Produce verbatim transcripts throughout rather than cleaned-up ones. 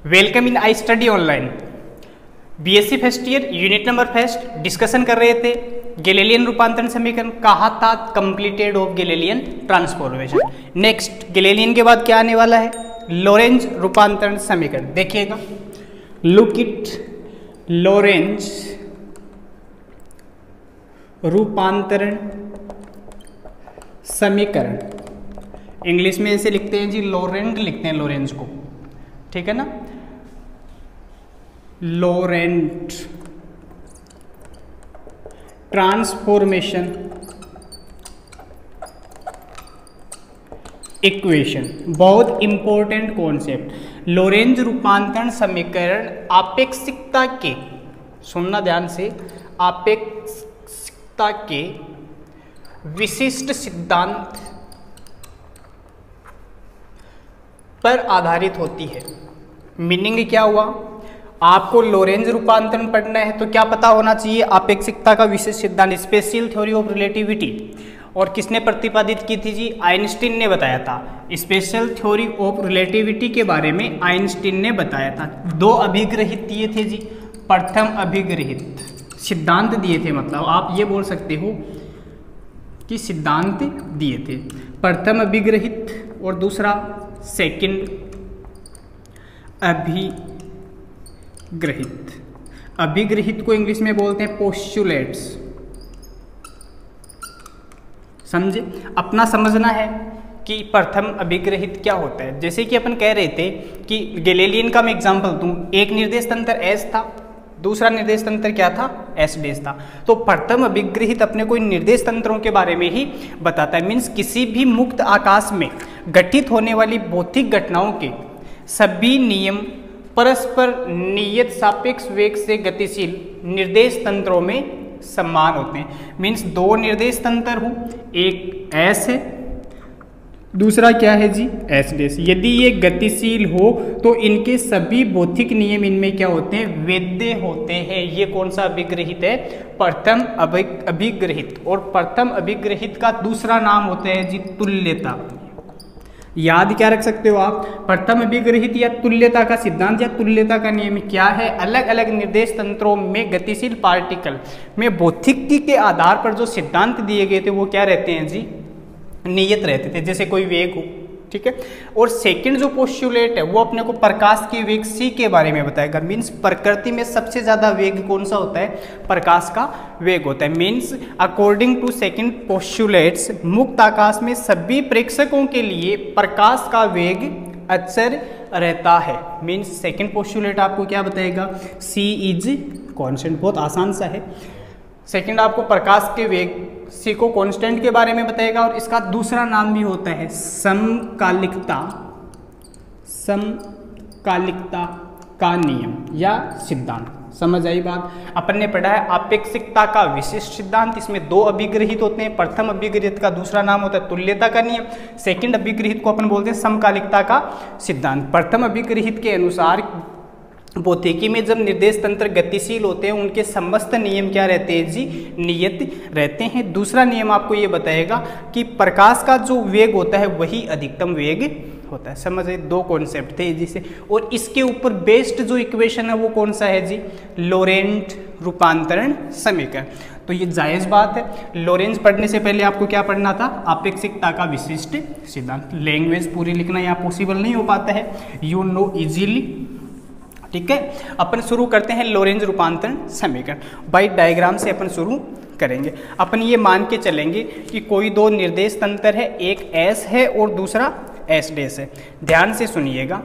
Welcome in I study online. BSc first year unit number first discussion कर रहे थे Galilean रूपांतरण समीकरण, कहा था completed of Galilean transformation. Next Galilean के बाद क्या आने वाला है, लोरेंज रूपांतरण समीकरण। देखिएगा, लुक इट लोरेंज रूपांतरण समीकरण। इंग्लिश में ऐसे लिखते हैं जी, लोरेंट लिखते हैं लोरेंज को, ठीक है ना। लोरेंट ट्रांसफॉर्मेशन इक्वेशन, बहुत इंपॉर्टेंट कॉन्सेप्ट। लोरेंज रूपांतरण समीकरण आपेक्षिकता के, सुनना ध्यान से, आपेक्षिकता के विशिष्ट सिद्धांत पर आधारित होती है। मीनिंग क्या हुआ, आपको लोरेंज रूपांतरण पढ़ना है तो क्या पता होना चाहिए, आपेक्षिकता का विशेष सिद्धांत, स्पेशल थ्योरी ऑफ रिलेटिविटी। और किसने प्रतिपादित की थी जी, आइंस्टीन ने बताया था। स्पेशल थ्योरी ऑफ रिलेटिविटी के बारे में आइंस्टीन ने बताया था। दो अभिग्रहित दिए थे जी, प्रथम अभिग्रहित सिद्धांत दिए थे, मतलब आप ये बोल सकते हो कि सिद्धांत दिए थे। प्रथम अभिग्रहित और दूसरा सेकंड अभिग्रहित। अभिग्रहित को इंग्लिश में बोलते हैं पोस्टुलेट्स। समझे, अपना समझना है कि प्रथम अभिग्रहित क्या होता है। जैसे कि अपन कह रहे थे कि गैलीलियन का मैं एग्जांपल दूं, एक निर्देश तंत्र एस था, दूसरा निर्देश तंत्र क्या था, एस डेस था। तो प्रथम अभिग्रहित अपने कोई निर्देश तंत्रों के बारे में ही बताता है। मीन्स किसी भी मुक्त आकाश में घटित होने वाली भौतिक घटनाओं के सभी नियम परस्पर नियत सापेक्ष वेग से गतिशील निर्देश तंत्रों में समान होते हैं। मीन्स दो निर्देश तंत्र हो, एक एस है, दूसरा क्या है जी, एस डेस। यदि ये गतिशील हो तो इनके सभी भौतिक नियम इनमें क्या होते हैं, वैध होते हैं। ये कौन सा अभिग्रहित है, प्रथम अभिग्रहित। और प्रथम अभिग्रहित का दूसरा नाम होता है जी तुल्यता। याद क्या रख सकते हो आप, प्रथम अभिग्रहित या तुल्यता का सिद्धांत या तुल्यता का नियम क्या है, अलग अलग निर्देश तंत्रों में गतिशील पार्टिकल में भौतिकी के आधार पर जो सिद्धांत दिए गए थे वो क्या रहते हैं जी, नियत रहते थे। जैसे कोई वेग हो, ठीक है। और सेकंड जो पोस्टुलेट है वो अपने को प्रकाश के वेग सी के बारे में बताएगा। मीन्स प्रकृति में सबसे ज्यादा वेग कौन सा होता है, प्रकाश का वेग होता है। Means according to second postulates, मुक्त आकाश में सभी प्रेक्षकों के लिए प्रकाश का वेग अचर रहता है। मीन्स सेकंड पोस्टुलेट आपको क्या बताएगा, सी इज कॉन्स्टेंट। बहुत आसान सा है। सेकंड आपको प्रकाश के वेग सी को कांस्टेंट के बारे में बताएगा। और इसका दूसरा नाम भी होता है समकालिकता, समकालिकता का नियम या सिद्धांत। समझ आई बात। अपन ने पढ़ा है आपेक्षिकता का विशिष्ट सिद्धांत, इसमें दो अभिग्रहित होते हैं। प्रथम अभिग्रहित का दूसरा नाम होता है तुल्यता का नियम, सेकंड अभिग्रहित को अपन बोलते हैं समकालिकता का सिद्धांत। प्रथम अभिग्रहित के अनुसार भौतिकी में जब निर्देश तंत्र गतिशील होते हैं उनके समस्त नियम क्या रहते हैं जी, नियत रहते हैं। दूसरा नियम आपको ये बताएगा कि प्रकाश का जो वेग होता है वही अधिकतम वेग होता है। समझे, दो कॉन्सेप्ट थे जिसे। और इसके ऊपर बेस्ड जो इक्वेशन है वो कौन सा है जी, लोरेंट रूपांतरण समीकरण। तो ये जायज़ बात है। लोरेंज पढ़ने से पहले आपको क्या पढ़ना था, आपेक्षिकता का विशिष्ट सिद्धांत। लैंग्वेज पूरी लिखना यहाँ पॉसिबल नहीं हो पाता है, यू नो इजीली, ठीक है। अपन शुरू करते हैं लोरेंज रूपांतरण समीकरण। बाई डायग्राम से अपन शुरू करेंगे। अपन ये मान के चलेंगे कि कोई दो निर्देश तंत्र है, एक एस है और दूसरा एस डेस है। ध्यान से सुनिएगा,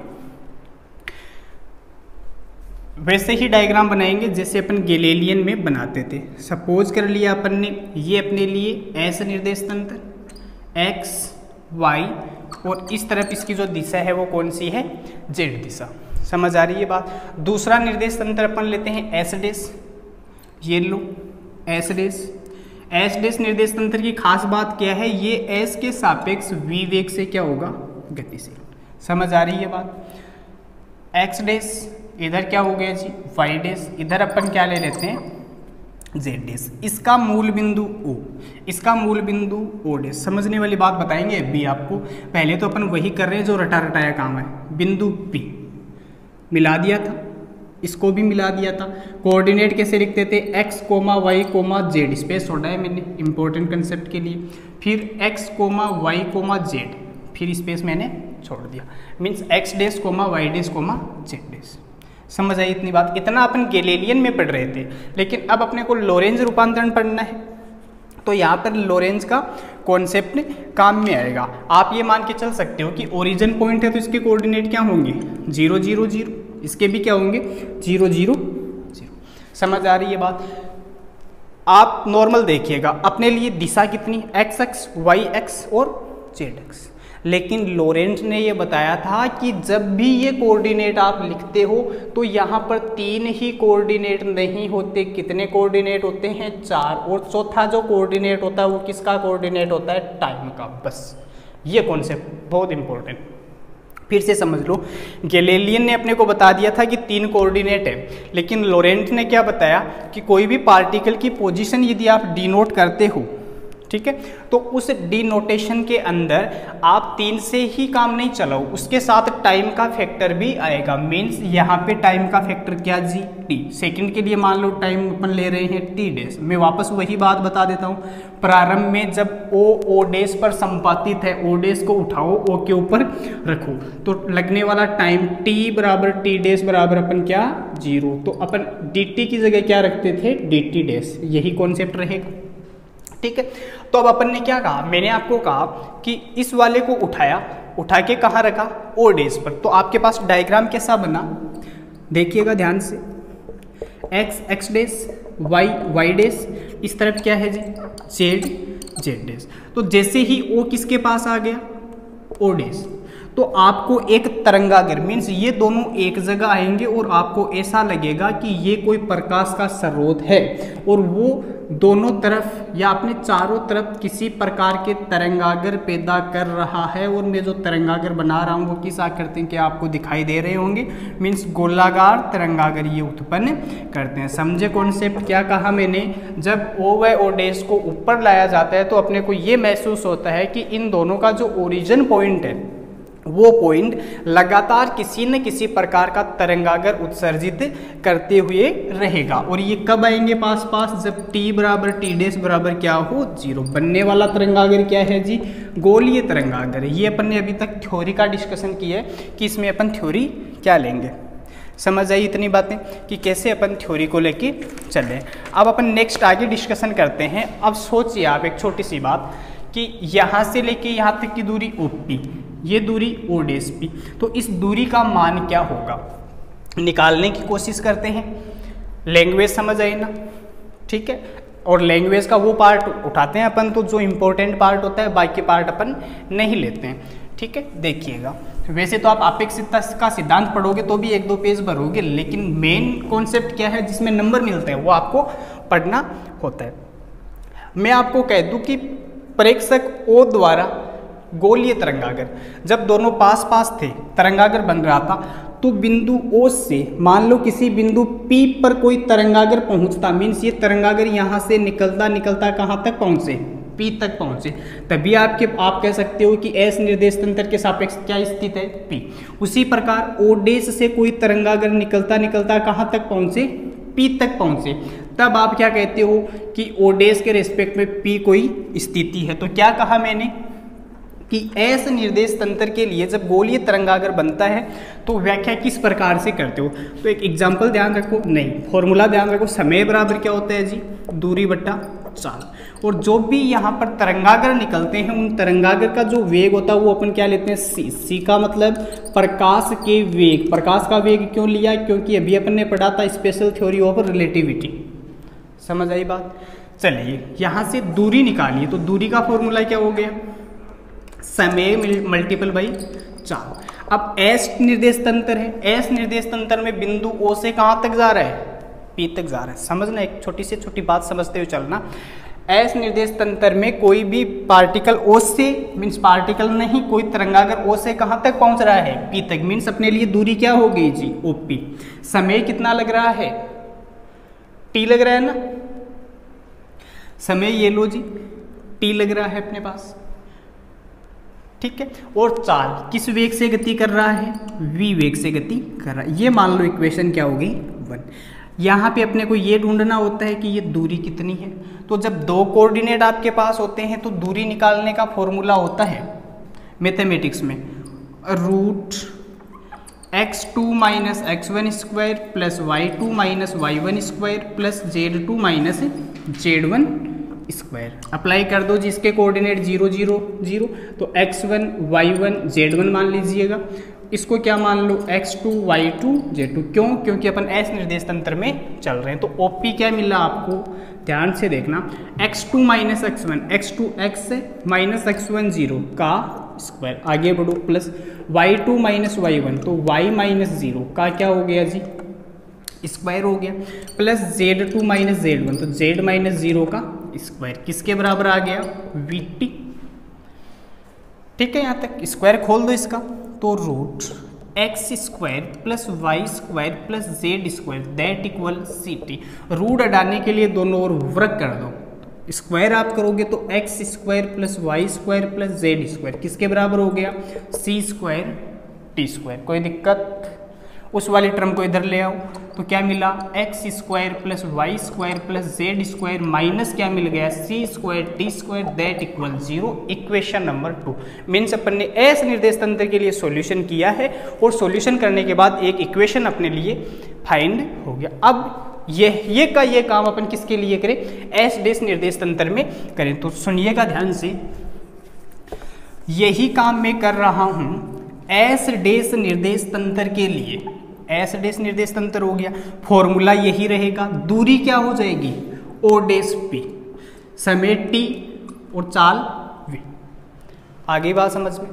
वैसे ही डायग्राम बनाएंगे जैसे अपन गैलीलियन में बनाते थे। सपोज कर लिया अपन ने, ये अपने लिए एस निर्देश तंत्र, एक्स वाई, और इस तरफ इसकी जो दिशा है वो कौन सी है, जेड दिशा। समझ आ रही है बात। दूसरा निर्देश तंत्र अपन लेते हैं एस डेस, ये लो एस डेस। एस डेस निर्देश तंत्र की खास बात क्या है, ये एस के सापेक्ष वी वेग से क्या होगा, गतिशील। समझ आ रही है बात। एक्स डेस इधर क्या हो गया जी, वाई डेस, इधर अपन क्या ले लेते हैं, जेड डेस। इसका मूल बिंदु ओ, इसका मूल बिंदु ओ डेस। समझने वाली बात बताएंगे भी आपको। पहले तो अपन वही कर रहे हैं जो रटा रटाया काम है। बिंदु पी, मिला दिया था, इसको भी मिला दिया था। कोऑर्डिनेट कैसे लिखते थे, x comma y comma z, space छोड़ा है मैंने इंपॉर्टेंट कंसेप्ट के लिए, फिर x comma y comma z, फिर स्पेस मैंने छोड़ दिया, means x dash comma y dash comma z dash. समझ आई इतनी बात? इतना अपन गैलीलियन में पढ़ रहे थे, लेकिन अब अपने को लोरेंज रूपांतरण पढ़ना है, तो यहाँ पर लोरेंज का कॉन्सेप्ट काम में आएगा। आप ये मान के चल सकते हो कि ओरिजिन पॉइंट है तो इसके कोऑर्डिनेट क्या होंगे, जीरो जीरो जीरो, इसके भी क्या होंगे, जीरो जीरो जीरो। समझ आ रही है बात? आप नॉर्मल देखिएगा, अपने लिए दिशा कितनी, एक्स एक्स वाई एक्स और जेड एक्स, लेकिन लोरेंज ने ये बताया था कि जब भी ये कोऑर्डिनेट आप लिखते हो तो यहाँ पर तीन ही कोऑर्डिनेट नहीं होते, कितने कोऑर्डिनेट होते हैं, चार, और चौथा जो कोऑर्डिनेट होता है वो किसका कोऑर्डिनेट होता है, टाइम का। बस ये कॉन्सेप्ट बहुत इंपॉर्टेंट, फिर से समझ लो। गैलीलियन ने अपने को बता दिया था कि तीन कोऑर्डिनेट है, लेकिन लोरेंज ने क्या बताया कि कोई भी पार्टिकल की पोजीशन यदि आप डिनोट करते हो, ठीक है, तो उस डिनोटेशन के अंदर आप तीन से ही काम नहीं चलाओ, उसके साथ टाइम का फैक्टर भी आएगा। मीन्स यहाँ पे टाइम का फैक्टर क्या, जी टी, सेकंड के लिए मान लो टाइम अपन ले रहे हैं टी डैश। मैं वापस वही बात बता देता हूँ, प्रारंभ में जब ओ ओ डैश पर संपातित है, ओ डैश को उठाओ, ओ के ऊपर रखो, तो लगने वाला टाइम टी बराबर टी डैश बराबर अपन क्या, जीरो। तो अपन डी टी की जगह क्या रखते थे, डी टी डैश, यही कॉन्सेप्ट रहेगा, ठीक है। तो अब अपन ने क्या कहा, मैंने आपको कहा कि इस वाले को उठाया, उठा के कहाँ रखा, ओ डैश पर, तो आपके पास डायग्राम कैसा बना, देखिएगा ध्यान से, x x dash, y y dash, इस तरफ क्या है जी, जेड जेड डैश। तो जैसे ही ओ किसके पास आ गया, ओ डैश, तो आपको एक तरंगागर, मीन्स ये दोनों एक जगह आएंगे और आपको ऐसा लगेगा कि ये कोई प्रकाश का स्रोत है और वो दोनों तरफ या अपने चारों तरफ किसी प्रकार के तरंगागर पैदा कर रहा है। और मैं जो तरंगागर बना रहा हूँ वो किस आकृति के आपको दिखाई दे रहे होंगे, मीन्स गोलाकार तरंगागर ये उत्पन्न करते हैं। समझे कॉन्सेप्ट? क्या कहा मैंने, जब ओ व ओ डैश को ऊपर लाया जाता है तो अपने को ये महसूस होता है कि इन दोनों का जो ओरिजिन पॉइंट है वो पॉइंट लगातार किसी न किसी प्रकार का तरंगागर उत्सर्जित करते हुए रहेगा। और ये कब आएंगे पास पास, जब t बराबर टी डैश बराबर क्या हो, जीरो। बनने वाला तरंगागर क्या है जी, गोलीय तरंगागर। ये अपन ने अभी तक थ्योरी का डिस्कशन किया है कि इसमें अपन थ्योरी क्या लेंगे। समझ आई इतनी बातें कि कैसे अपन थ्योरी को लेके चले। अब अपन नेक्स्ट आगे डिस्कशन करते हैं। अब सोचिए आप एक छोटी सी बात कि यहाँ से लेके यहाँ तक की दूरी ओ पी, ये दूरी ओ डैश पी, तो इस दूरी का मान क्या होगा निकालने की कोशिश करते हैं। लैंग्वेज समझ आई ना, ठीक है। और लैंग्वेज का वो पार्ट उठाते हैं अपन तो जो इम्पोर्टेंट पार्ट होता है, बाकी पार्ट अपन नहीं लेते हैं, ठीक है। देखिएगा, वैसे तो आप अपेक्षितता का सिद्धांत पढ़ोगे तो भी एक दो पेज भरोगे, लेकिन मेन कॉन्सेप्ट क्या है जिसमें नंबर मिलते हैं वो आपको पढ़ना होता है। मैं आपको कह दूं कि प्रेक्षक ओ द्वारा गोलीय तरंगागर, जब दोनों पास पास थे, तरंगागर बन रहा था, तो बिंदु O से मान लो किसी बिंदु P पर कोई तरंगागर पहुंचता, मीन्स ये तरंगागर यहाँ से निकलता निकलता कहाँ तक पहुँचे, P तक पहुँचे, तभी आपके आप कह सकते हो कि S निर्देश तंत्र के सापेक्ष क्या स्थित है, P। उसी प्रकार O डैश से कोई तरंगागर निकलता निकलता कहाँ तक पहुँचे, P तक पहुँचे, तब आप क्या कहते हो कि O डैश के रेस्पेक्ट में P कोई स्थिति है। तो क्या कहा मैंने कि एस निर्देश तंत्र के लिए जब गोलीय तरंगागर बनता है तो व्याख्या किस प्रकार से करते हो। तो एक एग्जांपल ध्यान रखो, नहीं फॉर्मूला ध्यान रखो, समय बराबर क्या होता है जी, दूरी बट्टा चाल। और जो भी यहाँ पर तरंगागर निकलते हैं उन तरंगागर का जो वेग होता है वो अपन क्या लेते हैं, सी। सी का मतलब प्रकाश के वेग। प्रकाश का वेग क्यों लिया, क्योंकि अभी अपन ने पढ़ा था स्पेशल थ्योरी ऑफ रिलेटिविटी। समझ आई बात? चलिए यहाँ से दूरी निकालिए, तो दूरी का फॉर्मूला क्या हो गया, समय मल्टीपल बाई चार। अब एस निर्देश तंत्र है, एस निर्देश तंत्र में बिंदु ओ से कहाँ तक जा रहा है, पी तक जा रहा है। समझना, एक छोटी से छोटी बात समझते हुए चलना। एस निर्देश तंत्र में कोई भी पार्टिकल ओ से, मीन्स पार्टिकल नहीं, कोई तरंगागर ओ से कहाँ तक पहुँच रहा है, पी तक, मीन्स अपने लिए दूरी क्या हो गई जी, ओ पी। समय कितना लग रहा है, टी लग रहा है ना, समय ये लो जी, टी लग रहा है अपने पास। ठीक है। और चाल किस वेग से गति कर रहा है, v वेग से गति कर रहा है। ये मान लो इक्वेशन क्या होगी, वन। यहाँ पे अपने को ये ढूंढना होता है कि ये दूरी कितनी है। तो जब दो कोऑर्डिनेट आपके पास होते हैं तो दूरी निकालने का फॉर्मूला होता है मैथमेटिक्स में root x two minus x one square plus y two minus y one square plus z two minus z one square. Apply कर दो जिसके कोऑर्डिनेट जीरो जीरो जीरो, तो x one y one z one मान लीजिएगा। इसको क्या मान लो, x two y two z two. क्यों? क्योंकि अपन एस निर्देश तंत्र में चल रहे हैं। तो ओपी क्या मिला आपको, ध्यान से देखना, x two minus x one, x two x है माइनस एक्स वन जीरो का स्क्वायर, आगे बढ़ो, plus y two minus y one, तो वाई माइनस जीरो का क्या हो गया जी, स्क्वायर हो गया, plus z two minus z one, तो जेड माइनस जीरो का स्क्वायर किसके बराबर आ गया, वी टी। ठीक है, यहाँ तक स्क्वायर खोल दो इसका, तो root x square plus y square plus z square that equal c t. रूट हटाने के लिए दोनों ओर वर्ग कर दो, स्क्वायर आप करोगे तो x square plus y square plus z square किसके बराबर हो गया, सी स्क्वायर टी स्क्वायर। कोई दिक्कत, उस वाली टर्म को इधर ले आओ, तो क्या मिला, x square plus y square plus z square minus क्या मिल गया, c square t square that equal zero. Equation number two. Means अपन ने एस निर्देश तंत्र के लिए सॉल्यूशन किया है और सॉल्यूशन करने के बाद एक इक्वेशन अपने लिए फाइंड हो गया। अब ये ये का ये काम अपन किसके लिए करें, एस डेस निर्देश तंत्र में करें। तो सुनिएगा ध्यान से, यही काम मैं कर रहा हूं एस डेस निर्देश तंत्र के लिए। एस डेस निर्देश तंत्र हो गया, फॉर्मूला यही रहेगा, दूरी क्या हो जाएगी, ओ डेस पी, समय टी और चाल वी। आगे बात समझ में,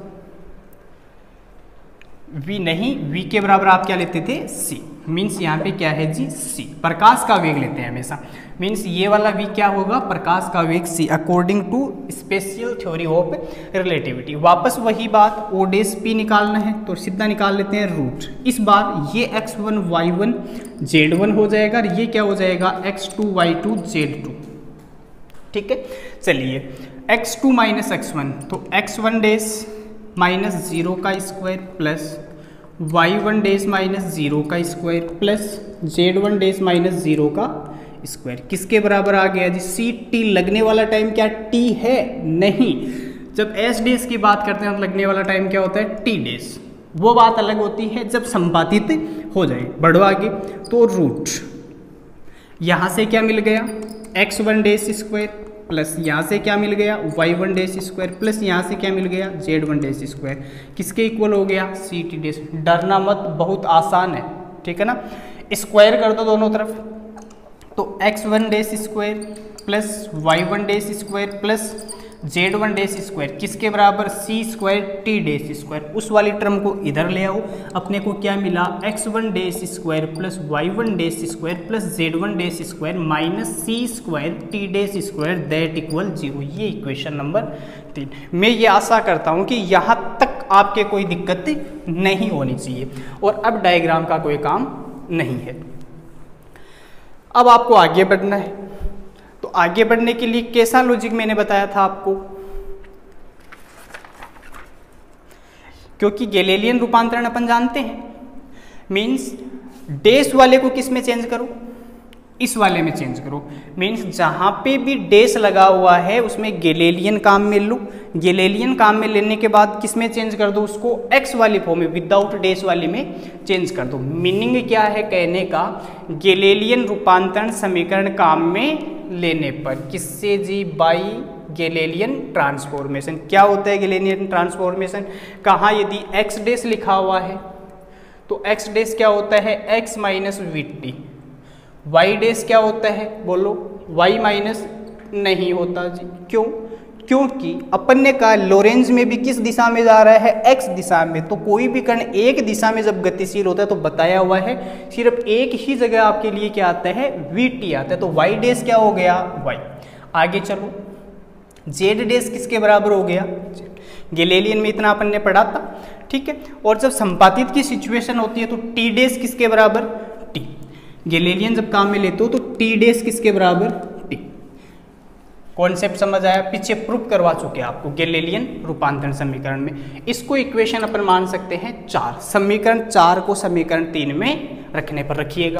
v नहीं, v के बराबर आप क्या लेते थे, c। मीन्स यहाँ पे क्या है जी, c, प्रकाश का वेग लेते हैं हमेशा। मीन्स ये वाला v क्या होगा, प्रकाश का वेग c, according to special theory of relativity. वापस वही बात, o डेस p निकालना है तो सीधा निकाल लेते हैं रूट। इस बार ये x one y one z one हो जाएगा और ये क्या हो जाएगा, x two y two z two. ठीक है, चलिए x two minus x one, तो x one dash minus zero का square plus y one dash minus zero का square plus z one dash minus zero का स्क्वायर किसके बराबर आ गया जी, सी टी। लगने वाला टाइम क्या टी है, नहीं। जब एस डेस की बात करते हैं तो लगने वाला टाइम क्या होता है, टी डेस। वो बात अलग होती है जब संपादित हो जाए। बढ़ो आगे, तो रूट यहाँ से क्या मिल गया, x one dash square plus यहाँ से क्या मिल गया, y one dash square plus यहाँ से क्या मिल गया, जेड वन डेस स्क्वायर किसके इक्वल हो गया, सी टी डेस। डरना मत, बहुत आसान है, ठीक है ना। स्क्वायर कर दो दोनों तरफ, तो x one dash square plus y one dash square plus z one dash square किसके बराबर, c square t dash square. उस वाली टर्म को इधर ले आओ, अपने को क्या मिला, x one dash square plus y one dash square plus z one dash square minus c square t dash square that equal zero. ये इक्वेशन नंबर तीन। मैं ये आशा करता हूँ कि यहाँ तक आपके कोई दिक्कत नहीं होनी चाहिए और अब डायग्राम का कोई काम नहीं है। अब आपको आगे बढ़ना है, तो आगे बढ़ने के लिए कैसा लॉजिक मैंने बताया था आपको, क्योंकि गैलीलियन रूपांतरण अपन जानते हैं। मीन्स डेस वाले को किस में चेंज करो, इस वाले में चेंज करो। मीन्स जहां पे भी डेस लगा हुआ है उसमें गैलीलियन काम में लो, गैलीलियन काम में लेने के बाद किस में चेंज कर दो, उसको एक्स वाली फॉर्म में विदाउट डेस वाली में चेंज कर दो। मीनिंग क्या है कहने का, गैलीलियन रूपांतरण समीकरण काम में लेने पर किससे जी, बाई गैलीलियन ट्रांसफॉर्मेशन। क्या होता है गैलीलियन ट्रांसफॉर्मेशन, कहाँ यदि एक्स डेस लिखा हुआ है तो एक्स डेस क्या होता है, x minus v t. Y dash क्या होता है, बोलो, वाई माइनस नहीं होता जी। क्यों, क्योंकि अपन ने कहा लोरेंज में भी किस दिशा में जा रहा है, एक्स दिशा में। तो कोई भी कण एक दिशा में जब गतिशील होता है तो बताया हुआ है सिर्फ एक ही जगह आपके लिए क्या आता है, वी टी आता है। तो वाई डेस क्या हो गया, वाई। आगे चलो, जेड डेस किसके बराबर हो गया, गैलीलियन में इतना अपन ने पढ़ा था, ठीक है। और जब संपातित की सिचुएशन होती है तो टी डेस किसके बराबर, टी। गैलीलियन जब काम में लेते हो तो टी डेस किसके बराबर, टी। कॉन्सेप्ट समझ आया? पीछे प्रूफ करवा चुके हैं आपको गैलीलियन रूपांतरण समीकरण में। इसको इक्वेशन अपन मान सकते हैं चार। समीकरण चार को समीकरण तीन में रखने पर रखिएगा।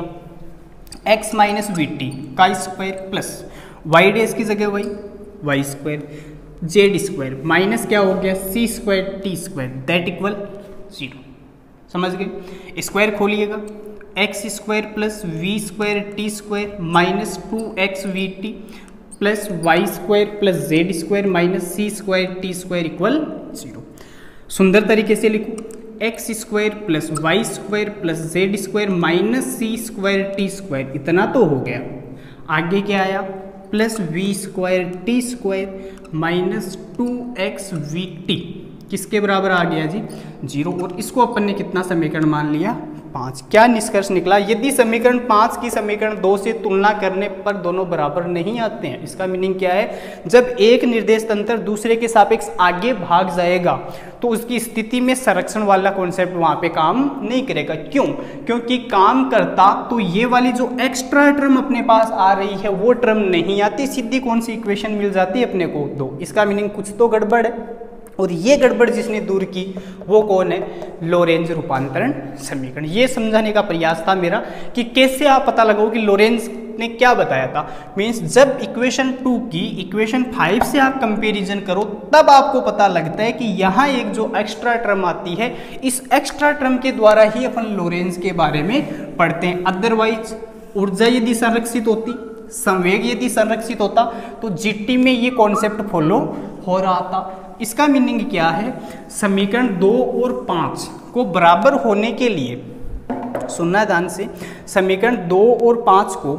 x माइनस वी टी का स्क्वायर प्लस वाई डेज की जगह वही y square z square minus क्या हो गया c square t square that equal zero. समझ गए? स्क्वायर खोलिएगा, x square plus v square t square minus two x v t plus y square plus z square minus c square t square equal zero. सुंदर तरीके से लिखो, x square plus y square plus z square minus c square t square, इतना तो हो गया। आगे क्या आया? Plus v square t square minus two x v t किसके बराबर आ गया जी? जीरो। और इसको अपन ने कितना समीकरण मान लिया? पाँच। क्या निष्कर्ष निकला? यदि समीकरण पाँच की समीकरण दो से तुलना करने पर दोनों बराबर नहीं आते हैं, इसका मीनिंग क्या है? जब एक निर्देश तंत्र दूसरे के सापेक्ष आगे भाग जाएगा तो उसकी स्थिति में संरक्षण वाला कॉन्सेप्ट वहां पे काम नहीं करेगा। क्यों? क्योंकि काम करता तो ये वाली जो एक्स्ट्रा टर्म अपने पास आ रही है वो टर्म नहीं आती, सीधी कौन सी इक्वेशन मिल जाती है अपने को? दो। इसका मीनिंग कुछ तो गड़बड़ है, और ये गड़बड़ जिसने दूर की वो कौन है? लोरेंज रूपांतरण समीकरण। ये समझाने का प्रयास था मेरा कि कैसे आप पता लगाओ कि लोरेंज ने क्या बताया था। मीन्स जब इक्वेशन टू की इक्वेशन फाइव से आप कंपैरिजन करो तब आपको पता लगता है कि यहाँ एक जो एक्स्ट्रा टर्म आती है, इस एक्स्ट्रा टर्म के द्वारा ही अपन लोरेंज के बारे में पढ़ते हैं। अदरवाइज ऊर्जा यदि संरक्षित होती, संवेग यदि संरक्षित होता तो जीटी में ये कॉन्सेप्ट फॉलो हो रहा था। इसका मीनिंग क्या है? समीकरण दो और पाँच को बराबर होने के लिए, सुनना ध्यान से, समीकरण दो और पाँच को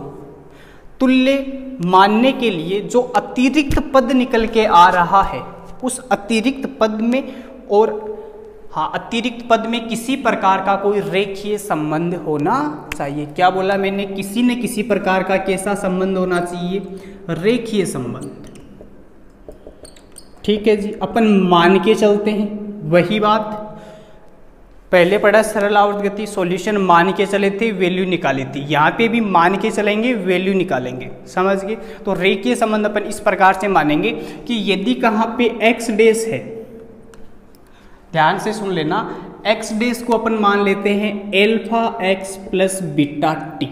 तुल्य मानने के लिए जो अतिरिक्त पद निकल के आ रहा है उस अतिरिक्त पद में, और हाँ अतिरिक्त पद में किसी प्रकार का कोई रेखीय संबंध होना चाहिए। क्या बोला मैंने? किसी न किसी प्रकार का कैसा संबंध होना चाहिए? रेखीय संबंध। ठीक है जी, अपन मान के चलते हैं वही बात पहले पढ़ा, सरल आवर्त गति, सॉल्यूशन मान के चले थे, वैल्यू निकाली थी। यहाँ पे भी मान के चलेंगे, वैल्यू निकालेंगे। समझ गए? तो रेखीय संबंध अपन इस प्रकार से मानेंगे कि यदि कहाँ पे x डेश है, ध्यान से सुन लेना, x डेश को अपन मान लेते हैं alpha x plus beta t.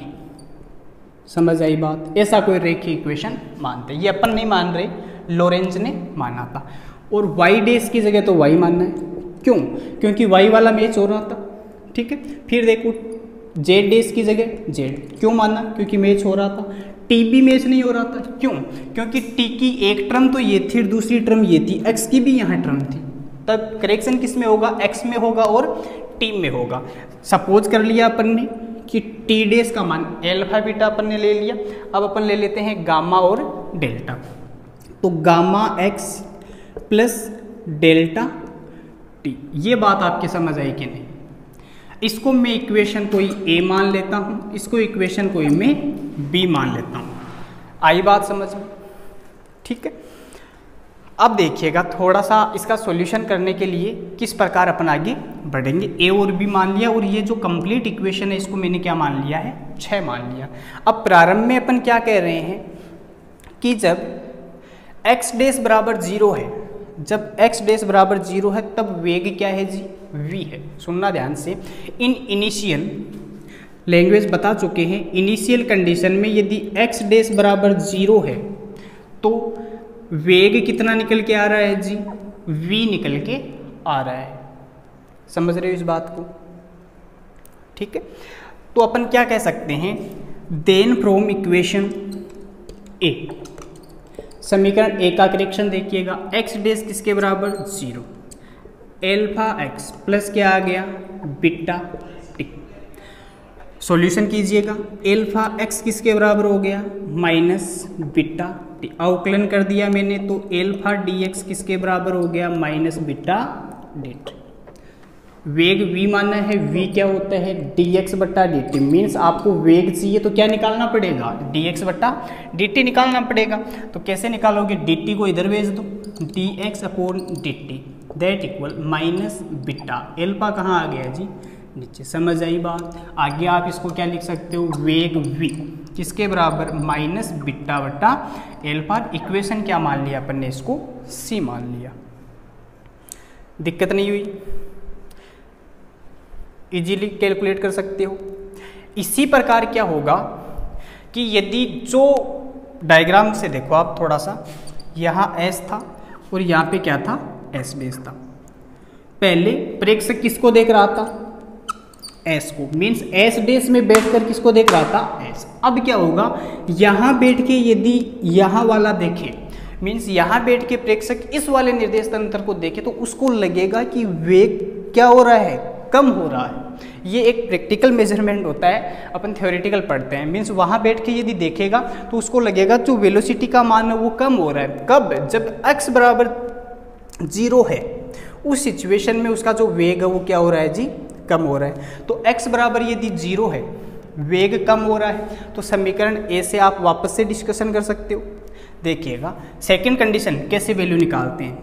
समझ आई बात? ऐसा कोई रेखीय इक्वेशन मानते, ये अपन नहीं मान रहे, लोरेंज ने माना था। और y डेश की जगह तो y मानना है। क्यों? क्योंकि y वाला मैच हो रहा था। ठीक है, फिर देखो z डेश की जगह z क्यों मानना? क्योंकि मैच हो रहा था। t भी मैच नहीं हो रहा था। क्यों? क्योंकि t की एक टर्म तो ये थी, दूसरी टर्म ये थी, x की भी यहाँ टर्म थी। तब करेक्शन किस में होगा? x में होगा और t में होगा। सपोज कर लिया अपन ने कि t डेश का मान एल्फा बीटा अपन ने ले लिया। अब अपन ले लेते हैं गामा और डेल्टा। तो gamma x plus delta t, ये बात आपके समझ आई कि नहीं? इसको मैं इक्वेशन कोई a मान लेता हूँ, इसको इक्वेशन कोई मैं b मान लेता हूँ। आई बात समझ में? ठीक है, अब देखिएगा थोड़ा सा इसका सॉल्यूशन करने के लिए किस प्रकार अपन आगे बढ़ेंगे। a और b मान लिया, और ये जो कंप्लीट इक्वेशन है इसको मैंने क्या मान लिया है? छः मान लिया। अब प्रारंभ में अपन क्या कह रहे हैं कि जब x डेश बराबर जीरो है, जब x डेश बराबर जीरो है तब वेग क्या है जी? v है। सुनना ध्यान से, इन इनिशियल लैंग्वेज बता चुके हैं, इनिशियल कंडीशन में यदि x डेश बराबर जीरो है तो वेग कितना निकल के आ रहा है जी? v निकल के आ रहा है। समझ रहे हो इस बात को? ठीक है, तो अपन क्या कह सकते हैं? देन फ्रॉम इक्वेशन a, समीकरण ए का करेक्शन देखिएगा, x डेश किसके बराबर? जीरो, एल्फा x प्लस क्या आ गया? Beta t. सॉल्यूशन कीजिएगा, एल्फा x किसके बराबर हो गया? Minus beta t. अवकलन कर दिया मैंने तो एल्फा dx किसके बराबर हो गया? Minus beta dt। वेग v मानना है, v क्या होता है? dx बट्टा dt। मीन्स आपको वेग चाहिए तो क्या निकालना पड़ेगा? dx बट्टा dt निकालना पड़ेगा। तो कैसे निकालोगे? dt को इधर भेज दो, dx upon dt that equal minus beta. Alpha कहाँ आ गया जी? नीचे। समझ आई बात? आगे आप इसको क्या लिख सकते हो? वेग v किसके बराबर, माइनस बीटा बटा एल्फा। इक्वेशन क्या मान लिया अपन ने, इसको सी मान लिया। दिक्कत नहीं हुई, इजीली कैलकुलेट कर सकते हो। इसी प्रकार क्या होगा कि यदि जो डायग्राम से देखो आप थोड़ा सा, यहाँ एस था और यहाँ पे क्या था, एस बेस था। पहले प्रेक्षक किसको देख रहा था, एस को, मीन्स एस बेस में बैठकर किसको देख रहा था, एस। अब क्या होगा, यहाँ बैठ के यदि यहाँ वाला देखे, मीन्स यहाँ बैठ के प्रेक्षक इस वाले निर्देश तंत्र को देखे तो उसको लगेगा कि वेग क्या हो रहा है, कम हो रहा है। ये एक प्रैक्टिकल मेजरमेंट होता है, अपन थ्योरेटिकल पढ़ते हैं। मीन्स वहाँ बैठ के यदि देखेगा तो उसको लगेगा जो वेलोसिटी का मान है वो कम हो रहा है। कब, जब x बराबर जीरो है, उस सिचुएशन में उसका जो वेग है वो क्या हो रहा है जी, कम हो रहा है। तो x बराबर यदि जीरो है, वेग कम हो रहा है, तो समीकरण ए से आप वापस से डिस्कशन कर सकते हो। देखिएगा सेकेंड कंडीशन कैसे वैल्यू निकालते हैं।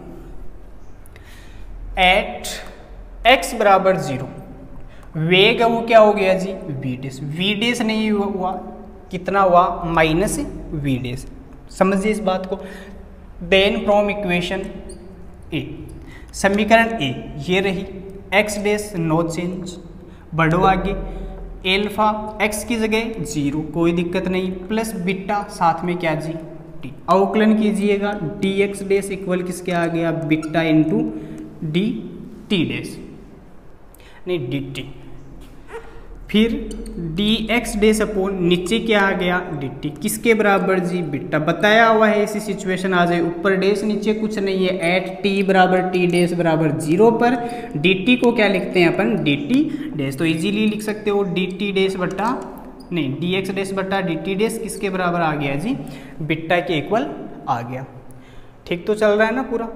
एट x बराबर जीरो, वेग वो क्या हो गया जी, वी डेस। वी डेस नहीं हुआ, कितना हुआ, माइनस वी डेस। समझिए इस बात को। देन फ्रॉम इक्वेशन ए, समीकरण ए ये रही, एक्स डेस नो चेंज, बढ़ो आगे, एल्फा एक्स की जगह जीरो, कोई दिक्कत नहीं, प्लस बीटा साथ में क्या जी, टी। अवकलन कीजिएगा, डी एक्स डेस इक्वल किसके आ गया, beta into d t dash, नहीं डी टी। फिर डी एक्स डेस अपॉन नीचे क्या आ गया, डी टी, किसके बराबर जी, बीटा। बताया हुआ है ऐसी सिचुएशन आ जाए, ऊपर डेस नीचे कुछ नहीं है, एट टी बराबर टी डेस बराबर जीरो पर डी टी को क्या लिखते हैं अपन, डी टी डेस। तो इजीली लिख सकते हो डी टी डेस बटा, नहीं डी एक्स डेस बटा डी टी डेस किसके बराबर आ गया जी, बीटा के इक्वल आ गया। ठीक तो चल रहा है ना पूरा,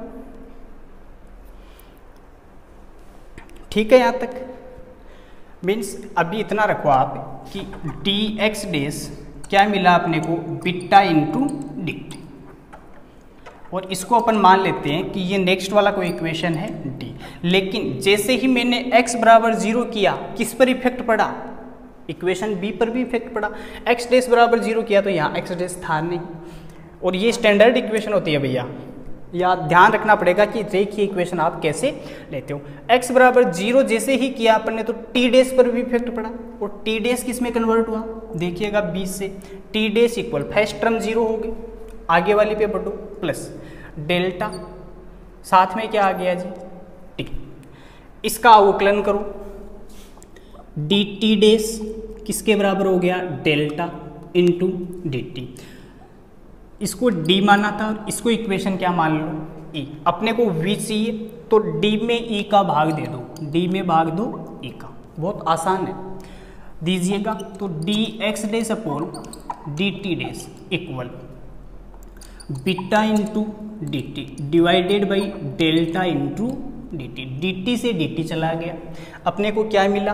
ठीक है यहाँ तक। मीन्स अभी इतना रखो आप कि डी एक्स डेस क्या मिला अपने को, बीटा इंटू डी टी, और इसको अपन मान लेते हैं कि ये नेक्स्ट वाला कोई इक्वेशन है डी। लेकिन जैसे ही मैंने x बराबर जीरो किया, किस पर इफेक्ट पड़ा, इक्वेशन बी पर भी इफेक्ट पड़ा। x डेस बराबर जीरो किया तो यहाँ x डेस था नहीं, और ये स्टैंडर्ड इक्वेशन होती है भैया, या ध्यान रखना पड़ेगा कि रेखीय इक्वेशन आप कैसे लेते हो। x बराबर जीरो जैसे ही किया अपन ने तो t डेस पर भी इफेक्ट पड़ा, और t डेस किस में कन्वर्ट हुआ, देखिएगा बीस से, t dash equal first term zero हो गई, आगे वाली पे बढ़ो, प्लस डेल्टा साथ में क्या आ गया जी, t। इसका अवकलन करो, डी टी डेस किसके बराबर हो गया, डेल्टा इंटू डी टी। इसको d माना था, इसको इक्वेशन क्या मान लो, e। अपने को v चाहिए तो d में e का भाग दे दो, d में भाग दो e का, बहुत आसान है, दीजिएगा। तो d x dash upon d t dash equal beta into d t divided by delta into d t. D t से डी टी चला गया, अपने को क्या मिला,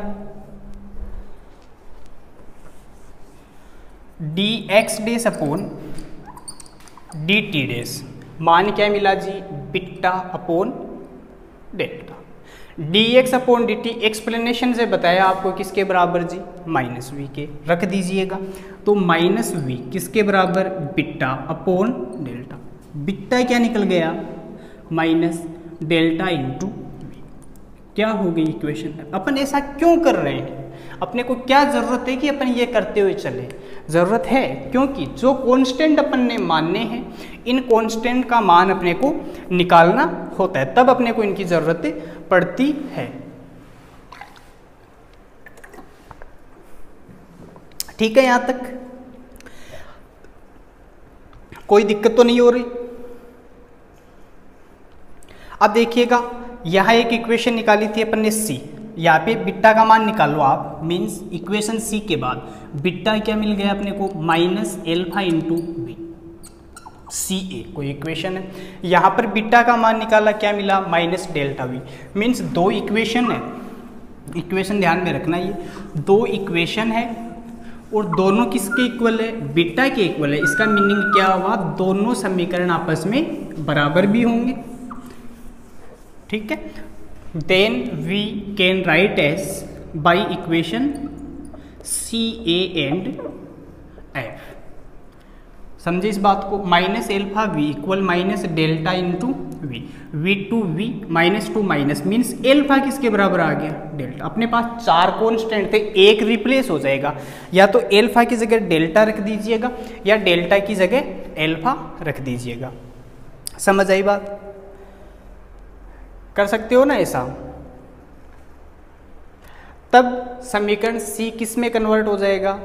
d x dash upon d t dash, मान क्या मिला जी, beta upon delta. D x upon d t explanation से बताया आपको किसके बराबर जी, माइनस वी के, रख दीजिएगा। तो माइनस वी किसके बराबर, बीटा अपॉन डेल्टा। बीटा क्या निकल गया, माइनस डेल्टा इंटू वी। क्या हो गई इक्वेशन। अपन ऐसा क्यों कर रहे हैं, अपने को क्या जरूरत है कि अपन ये करते हुए चले, जरूरत है क्योंकि जो कांस्टेंट अपन ने मानने हैं, इन कांस्टेंट का मान अपने को निकालना होता है, तब अपने को इनकी जरूरत पड़ती है। ठीक है, यहां तक कोई दिक्कत तो नहीं हो रही। अब देखिएगा, यहां एक इक्वेशन निकाली थी अपन ने सी, यहाँ पे बीटा का मान निकालो आप, मीन्स इक्वेशन सी के बाद बीटा क्या मिल गया अपने को, minus alpha into b, c a कोई इक्वेशन है। यहाँ पर बीटा का मान निकाला, क्या मिला, माइनस डेल्टा वी। मीन्स दो इक्वेशन है, इक्वेशन ध्यान में रखना, ये दो इक्वेशन है और दोनों किसके इक्वल है, बीटा के इक्वल है। इसका मीनिंग क्या हुआ, दोनों समीकरण आपस में बराबर भी होंगे। ठीक है, then we can write as by equation C A and F। समझे इस बात को। Minus alpha v equal minus delta into v, v two v minus two minus means alpha किसके बराबर आ गया, डेल्टा। अपने पास चार कॉन्स्टेंट थे, एक रिप्लेस हो जाएगा, या तो एल्फा की जगह डेल्टा रख दीजिएगा या डेल्टा की जगह एल्फा रख दीजिएगा। समझ आई बात, कर सकते हो ना ऐसा। तब समीकरण सी किस में कन्वर्ट हो जाएगा,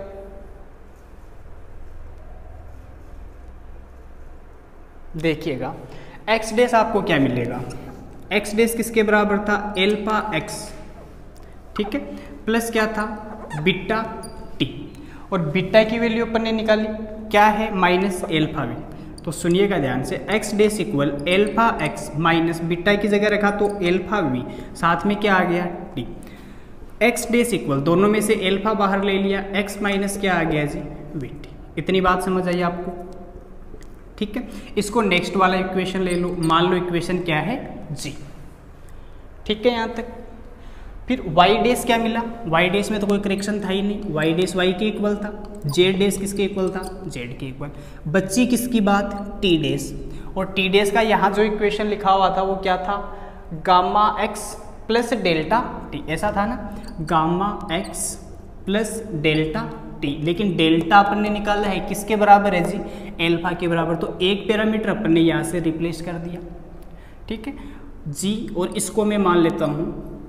देखिएगा एक्स डेस आपको क्या मिलेगा, एक्स डेस किसके बराबर था, एल्फा एक्स, ठीक है, प्लस क्या था बीटा टी, और बीटा की वैल्यू अपन ने निकाली क्या है, माइनस एल्फा वी। तो सुनिएगा ध्यान से, x dash equal alpha x minus beta की जगह रखा तो एल्फा वी, साथ में क्या आ गया टी। एक्स डेस इक्वल दोनों में से एल्फा बाहर ले लिया, एक्स माइनस क्या आ गया जी वी टी। इतनी बात समझ आई आपको, ठीक है। इसको नेक्स्ट वाला इक्वेशन ले लो, मान लो इक्वेशन क्या है जी, ठीक है यहाँ तक। फिर वाई डेस क्या मिला, वाई डेस में तो कोई करेक्शन था ही नहीं, वाई डेस वाई के इक्वल था, जेड डेस किसके इक्वल था, जेड के इक्वल। बच्ची किसकी बात, टी डेस, और टी डेस का यहाँ जो इक्वेशन लिखा हुआ था वो क्या था, gamma x plus delta t, ऐसा था ना, gamma x plus delta t. लेकिन डेल्टा अपन ने निकाला है किसके बराबर है जी, एल्फा के बराबर, तो एक पैरामीटर अपन ने यहाँ से रिप्लेस कर दिया, ठीक है जी। और इसको मैं मान लेता हूँ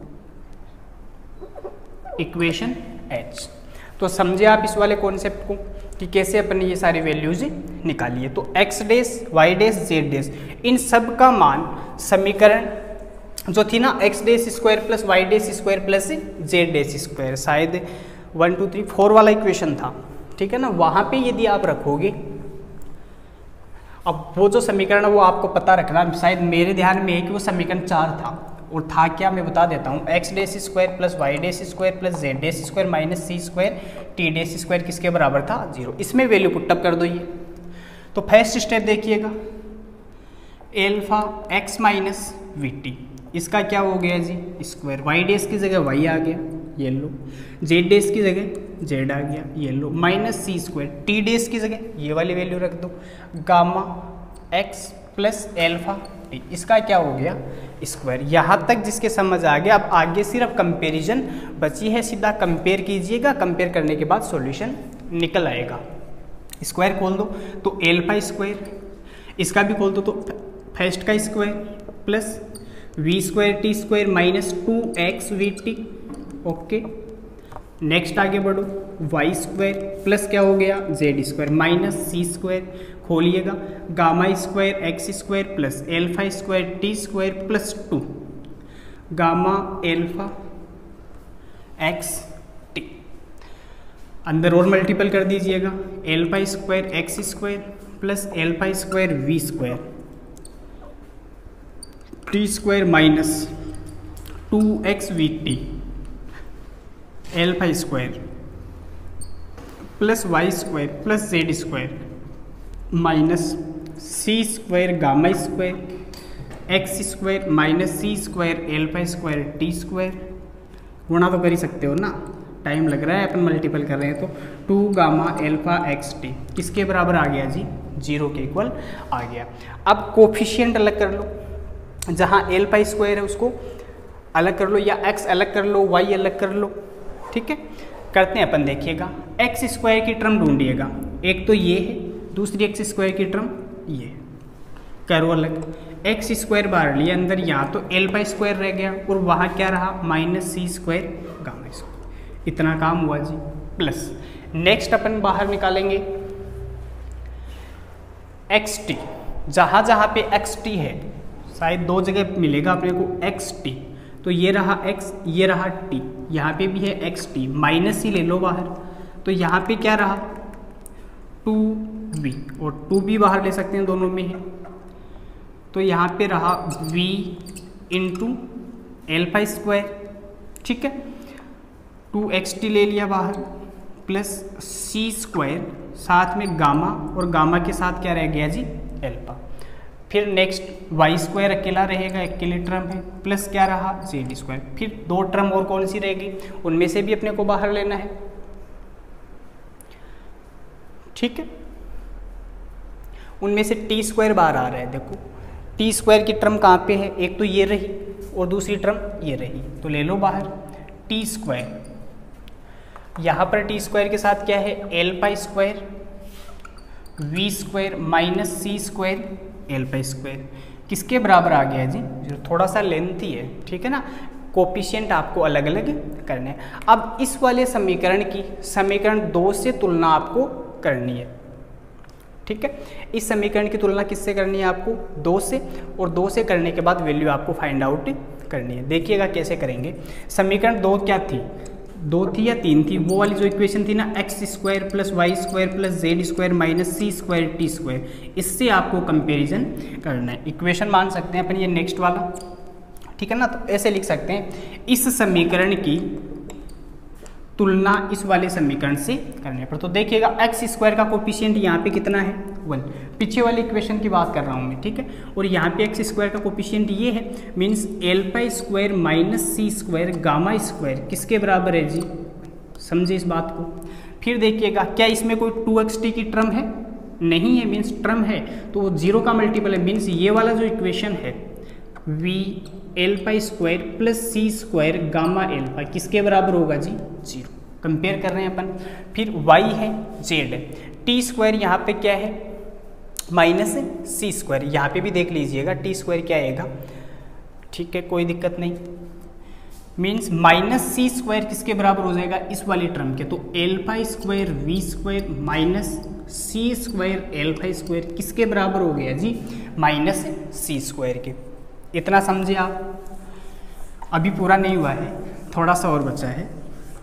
इक्वेशन एच। तो समझे आप इस वाले कॉन्सेप्ट को कि कैसे अपन ने ये सारी वैल्यूज निकाली है। तो x dash y dash z dash, इन सब का मान समीकरण जो थी ना, x dash square plus y dash square plus z dash square, शायद वन टू थ्री फोर वाला इक्वेशन था, ठीक है ना, वहाँ पे यदि आप रखोगे, अब वो जो समीकरण है वो आपको पता रखना, शायद मेरे ध्यान में है कि वो समीकरण चार था, और था क्या मैं बता देता हूँ, x dash square plus y dash square plus z dash square minus c square t dash square किसके बराबर था, जीरो। इसमें वैल्यू पुटअप कर दो ये। तो फर्स्ट स्टेप देखिएगा, alpha x minus v t, इसका क्या हो गया जी स्क्वायर, वाई डेस की जगह वाई आ गया, ये लो, जेड डेस की जगह जेड आ गया, ये लो, minus c square, t dash की जगह ये वाली वैल्यू रख दो, gamma x plus alpha t, इसका क्या हो गया स्क्वायर। यहाँ तक जिसके समझ आ गया, अब आगे सिर्फ कंपैरिजन बची है, सीधा कंपेयर कीजिएगा, कंपेयर करने के बाद सॉल्यूशन निकल आएगा। स्क्वायर खोल दो तो एल्फा स्क्वायर, इसका भी खोल दो तो फर्स्ट का square plus v square t square minus two x v t, okay. Next आगे बढ़ो, वाई स्क्वायर प्लस क्या हो गया z square minus c square, खोलिएगा, gamma square x square plus alpha square t square plus two gamma alpha x t, अंदर और multiple कर दीजिएगा, alpha square x square plus alpha square v square t square minus two x v t alpha square plus y square plus z square minus c square gamma square x square minus c square alpha square t square. गुणा तो कर ही सकते हो ना, time लग रहा है, अपन multiple कर रहे हैं। तो two gamma alpha x t किसके बराबर आ गया जी, जीरो के इक्वल आ गया। अब कोफिशिएंट अलग कर लो, जहाँ एल्फा स्क्वायर है उसको अलग कर लो, या एक्स अलग कर लो, वाई अलग कर लो, ठीक है। करते हैं अपन, देखिएगा एक्स स्क्वायर की टर्म ढूंढिएगा, एक तो ये है, दूसरी एक्स स्क्वायर की टर्म ये, करो अलग, एक्स स्क्वायर बाहर लिया अंदर, यहाँ तो एल्फा स्क्वायर रह गया और वहाँ क्या रहा minus c square gamma square, इतना काम हुआ जी। प्लस नेक्स्ट अपन बाहर निकालेंगे एक्स टी, जहाँ जहाँ पे एक्स टी है, शायद दो जगह मिलेगा अपने को एक्स टी, तो ये रहा x, ये रहा t, यहाँ पे भी है एक्स टी, माइनस ही ले लो बाहर, तो यहाँ पे क्या रहा टू वी, और टू भी बाहर ले सकते हैं, दोनों में है, तो यहाँ पे रहा v इंटू एल्फा स्क्वायर, ठीक है, टू एक्स टी ले लिया बाहर, प्लस सी स्क्वायर, साथ में गामा, और गामा के साथ क्या रह गया जी एल्फा। फिर नेक्स्ट वाई स्क्वायर अकेला रहेगा, अकेले टर्म है, प्लस क्या रहा जेड स्क्वायर। फिर दो टर्म और कौन सी रहेगी, उनमें से भी अपने को बाहर लेना है, ठीक है। उनमें से टी स्क्वायर बाहर आ रहा है। देखो टी स्क्वायर की टर्म कहाँ पे है, एक तो ये रही और दूसरी टर्म ये रही, तो ले लो बाहर टी स्क्वायर। यहाँ पर टी स्क्वायर के साथ क्या है, alpha square v square minus c square alpha square किसके बराबर आ गया जी, जो थोड़ा सा लेंथी है, ठीक है ना। कोफिशिएंट आपको अलग अलग करने हैं। अब इस वाले समीकरण की समीकरण दो से तुलना आपको करनी है, ठीक है। इस समीकरण की तुलना किससे करनी है आपको, दो से, और दो से करने के बाद वैल्यू आपको फाइंड आउट करनी है। देखिएगा कैसे करेंगे। समीकरण दो क्या थी, दो थी या तीन थी, वो वाली जो इक्वेशन थी ना, x square plus y square plus z square minus c square t square, इससे आपको कंपैरिजन करना है। इक्वेशन मान सकते हैं अपन ये नेक्स्ट वाला, ठीक है ना। तो ऐसे लिख सकते हैं, इस समीकरण की तुलना इस वाले समीकरण से करने पर। तो देखिएगा एक्स स्क्वायर का कोफिशिएंट यहाँ पे कितना है, वन। पीछे वाली इक्वेशन की बात कर रहा हूँ मैं, ठीक है। और यहाँ पे एक्स स्क्वायर का कोफिशिएंट ये है, means alpha square minus c square gamma square किसके बराबर है जी, समझे इस बात को। फिर देखिएगा क्या इसमें कोई टू एक्स टी की टर्म है, नहीं है, मीन्स टर्म है तो वो जीरो का मल्टीपल है। मीन्स ये वाला जो इक्वेशन है v alpha square plus c square gamma alpha किसके बराबर होगा जी, जीरो। कंपेयर कर रहे हैं अपन। फिर y है, z है, टी स्क्वायर यहाँ पे क्या है, माइनस सी स्क्वायर, यहाँ पे भी देख लीजिएगा टी स्क्वायर क्या आएगा, ठीक है, कोई दिक्कत नहीं। मीन्स माइनस सी स्क्वायर किसके बराबर हो जाएगा, इस वाली टर्म के। तो alpha square v square minus c square alpha square किसके बराबर हो गया जी, माइनस सी स्क्वायर के। इतना समझे आप। अभी पूरा नहीं हुआ है, थोड़ा सा और बचा है।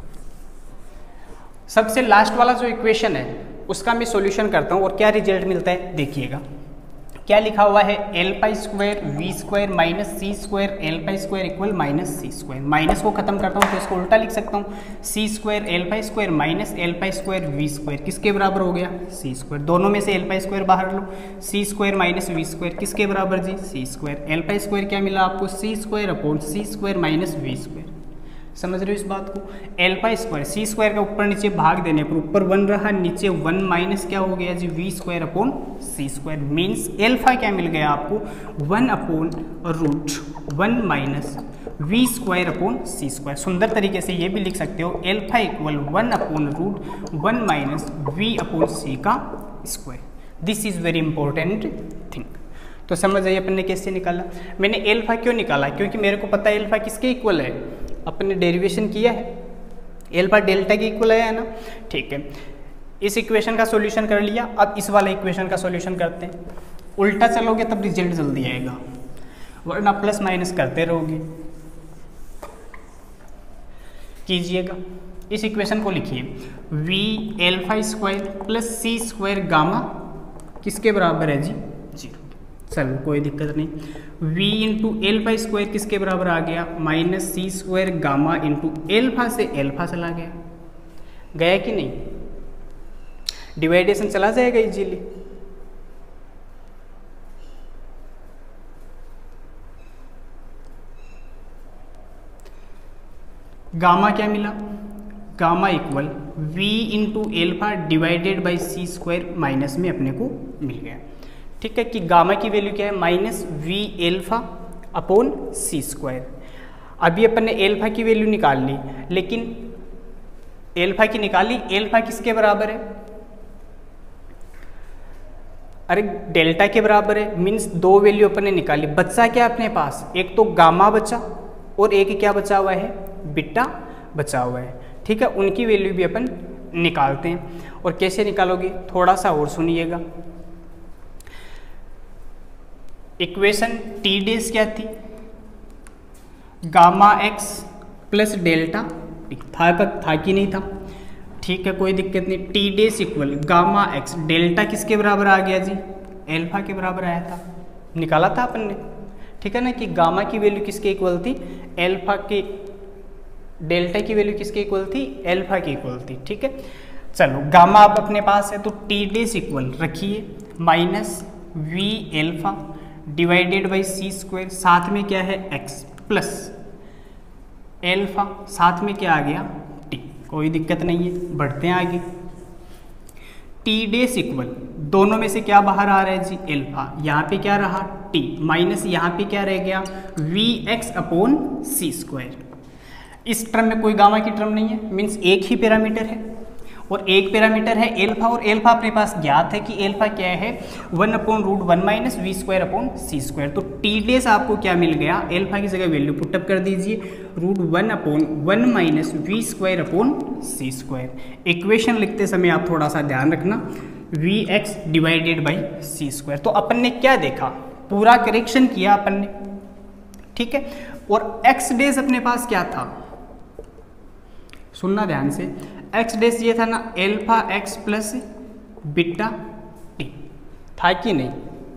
सबसे लास्ट वाला जो इक्वेशन है उसका मैं सॉल्यूशन करता हूँ और क्या रिजल्ट मिलता है देखिएगा। क्या लिखा हुआ है, alpha square v square minus c square alpha square equal minus c square. Minus को खत्म करता हूँ तो इसको उल्टा लिख सकता हूँ, c square alpha square minus alpha square v square किसके बराबर हो गया, सी स्क्वायर। दोनों में से एल पाई स्क्वायर बाहर लो, c square minus v square किसके बराबर जी, c square. Alpha square क्या मिला आपको, c square upon c square minus v square. समझ रहे हो इस बात को। एल्फा स्क्वायर सी स्क्वायर का ऊपर नीचे भाग देने पर ऊपर वन रहा, नीचे वन माइनस क्या हो गया जी, v square upon c square. Means alpha क्या मिल गया आपको, one upon root one minus v square upon c square. सुंदर तरीके से ये भी लिख सकते हो, alpha equal one upon root one minus v upon c का square. This is very important thing. तो समझ आइए अपन ने कैसे निकाला। मैंने एल्फा क्यों निकाला, क्योंकि मेरे को पता है एल्फा किसके इक्वल है, अपन ने डेरिवेशन किया है, एल्फा डेल्टा के इक्वल है ना, ठीक है। इस इक्वेशन का सॉल्यूशन कर लिया। अब इस वाले इक्वेशन का सॉल्यूशन करते हैं। उल्टा चलोगे तब रिजल्ट जल्दी आएगा, वरना प्लस माइनस करते रहोगे। कीजिएगा, इस इक्वेशन को लिखिए, v alpha square plus c square gamma किसके बराबर है जी, जीरो। चलो कोई दिक्कत नहीं। v इंटू एल्फा स्क्वायर किसके बराबर आ गया, minus c square gamma into alpha से एल्फा चला गया, गया कि नहीं, डिवाइडेशन चला जाएगा इजीली। गामा क्या मिला, gamma equal v into alpha divided by c square minus में अपने को मिल गया, ठीक है। कि गामा की वैल्यू क्या है, minus v alpha upon c square. अभी अपन ने एल्फा की वैल्यू निकाल ली, लेकिन एल्फा की निकाली, एल्फा किसके बराबर है, अरे डेल्टा के बराबर है। मीन्स दो वैल्यू अपन ने निकाली, बच्चा क्या अपने पास, एक तो गामा बचा और एक क्या बचा हुआ है, बीटा बचा हुआ है, ठीक है। उनकी वैल्यू भी अपन निकालते हैं। और कैसे निकालोगे, थोड़ा सा और सुनिएगा। इक्वेशन टी डेस क्या थी, गामा एक्स प्लस डेल्टा, था था कि नहीं था, ठीक है, कोई दिक्कत नहीं। T dash equal gamma x, delta किसके बराबर आ गया जी, एल्फा के बराबर आया था, निकाला था अपन ने, ठीक है ना। कि गामा की वैल्यू किसके इक्वल थी, एल्फा के, डेल्टा की वैल्यू किसके इक्वल थी, एल्फा की इक्वल थी, ठीक है। चलो गामा आप अपने पास है तो टी डेस इक्वल रखिए minus v alpha divided by c square, साथ में क्या है x प्लस एल्फा, साथ में क्या आ गया t, कोई दिक्कत नहीं है, बढ़ते हैं आगे। टी डेस इक्वल दोनों में से क्या बाहर आ रहा है जी, एल्फा। यहाँ पे क्या रहा, टी, माइनस यहाँ पे क्या रह गया, v x upon c square. इस टर्म में कोई गामा की टर्म नहीं है, मीन्स एक ही पैरामीटर है और एक पैरामीटर है एल्फा, और एल्फा अपने पास ज्ञात है कि एल्फा क्या है, one upon root one minus v square upon c square. तो टी डेस आपको क्या मिल गया, एल्फा की जगह वैल्यू पुटअप कर दीजिए, root one upon one minus v square upon c square. Equation लिखते समय आप थोड़ा सा ध्यान रखना, v x divided by c square. तो अपन ने क्या देखा, पूरा करेक्शन किया अपन ने, ठीक है। और एक्स डेस अपने पास क्या था, सुनना ध्यान से, एक्स डेस ये था ना alpha x plus beta t, था कि नहीं,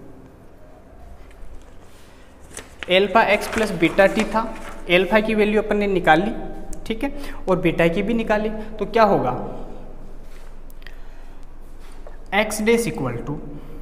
alpha x plus beta t था। एल्फा की वैल्यू अपन ने निकाली, ठीक है, और बीटा की भी निकाली। तो क्या होगा, एक्स डेस इक्वल टू,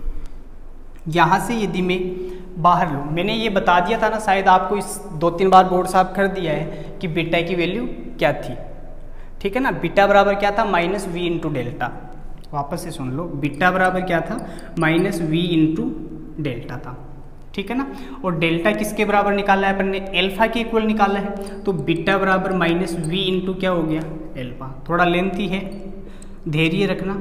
यहां से यदि मैं बाहर लूँ, मैंने ये बता दिया था ना, शायद आपको इस दो तीन बार बोर्ड साफ कर दिया है कि बीटा की वैल्यू क्या थी, ठीक है ना। बीटा बराबर क्या था, माइनस वी इंटू डेल्टा। वापस से सुन लो, बीटा बराबर क्या था, माइनस वी इंटू डेल्टा था, ठीक है ना। और डेल्टा किसके बराबर निकाला है अपन ने, एल्फा के इक्वल निकाला है। तो बीटा बराबर माइनस वी इंटू क्या हो गया, एल्फा। थोड़ा लेंथी है, धैर्य रखना।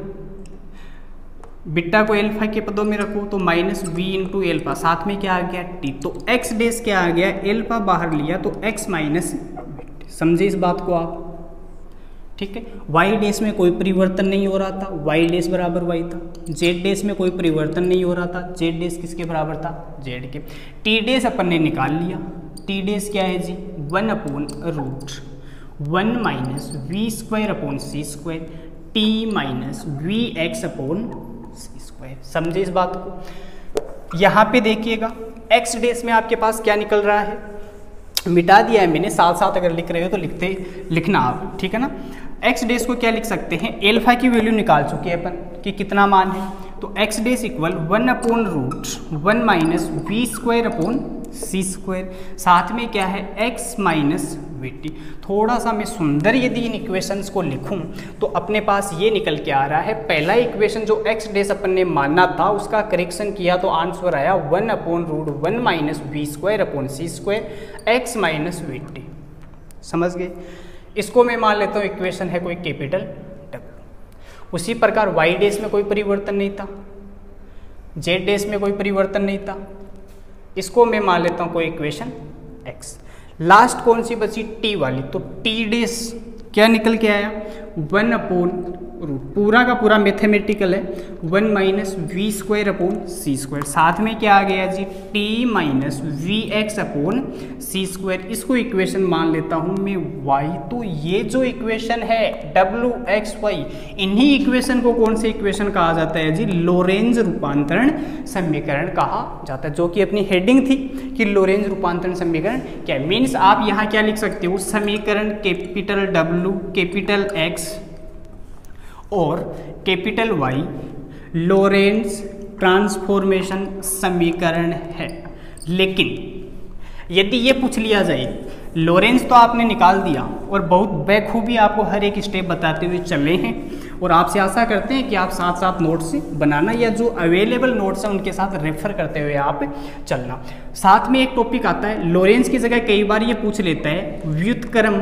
बीटा को एल्फा के पदों में रखो तो माइनस वी इंटू एल्फा, साथ में क्या आ गया, टी। तो एक्स डेस क्या आ गया, एल्फा बाहर लिया तो एक्स माइनस, समझे इस बात को आप, ठीक है। वाई डेस में कोई परिवर्तन नहीं हो रहा था, वाई डेस बराबर वाई था। जेड डेस में कोई परिवर्तन नहीं हो रहा था, जेड डेस किसके बराबर था, जेड के। टी डेस अपन ने निकाल लिया, टी डेस क्या है जी, one upon root one minus v square upon c square, t minus v x upon c square. समझे इस बात को। यहाँ पे देखिएगा एक्स डेस में आपके पास क्या निकल रहा है, मिटा दिया है मैंने, साथ साथ अगर लिख रहे हो तो लिखते लिखना आप, ठीक है ना। एक्स डेस को क्या लिख सकते हैं, एल्फा की वैल्यू निकाल चुके हैं अपन कि कितना मान है। तो x dash equal one upon root one minus v square upon c square, साथ में क्या है, एक्स माइनस वी टी। थोड़ा सा मैं सुंदर यदि इन इक्वेशंस को लिखूं तो अपने पास ये निकल के आ रहा है, पहला इक्वेशन जो एक्स डेस अपन ने माना था उसका करेक्शन किया तो आंसर आया one upon root one minus v square upon c square x minus v t. समझ गए। इसको मैं मान लेता हूँ इक्वेशन है कोई कैपिटल डब्ल्यू। उसी प्रकार वाई डेस में कोई परिवर्तन नहीं था, जेड डेस में कोई परिवर्तन नहीं था, इसको मैं मान लेता हूँ कोई इक्वेशन एक्स। लास्ट कौन सी बची, टी वाली। तो टी डेस क्या निकल के आया, वन अपॉन रूट, पूरा का पूरा मैथमेटिकल है, one minus v square upon c square, साथ में क्या आ गया जी, t minus v x upon c square. इसको इक्वेशन मान लेता हूं मैं वाई। तो ये जो इक्वेशन है डब्ल्यू एक्स वाई, इन्हीं इक्वेशन को कौन से इक्वेशन कहा जाता है जी, लोरेंज रूपांतरण समीकरण कहा जाता है, जो कि अपनी हेडिंग थी कि लोरेंज रूपांतरण समीकरण क्या। मीन्स आप यहाँ क्या लिख सकते हो, समीकरण कैपिटल डब्ल्यू कैपिटल एक्स और कैपिटल वाई लोरेंज ट्रांसफॉर्मेशन समीकरण है। लेकिन यदि ये पूछ लिया जाए, लोरेंज तो आपने निकाल दिया और बहुत बखूबी आपको हर एक स्टेप बताते हुए चले हैं, और आपसे आशा करते हैं कि आप साथ साथ नोट्स बनाना या जो अवेलेबल नोट्स हैं उनके साथ रेफर करते हुए आप चलना। साथ में एक टॉपिक आता है, लोरेंज की जगह कई बार ये पूछ लेता है व्युत्क्रम